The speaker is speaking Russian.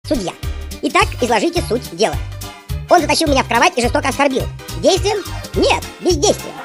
Судья. Итак, изложите суть дела. Он затащил меня в кровать и жестоко оскорбил. Действием? Нет, бездействием.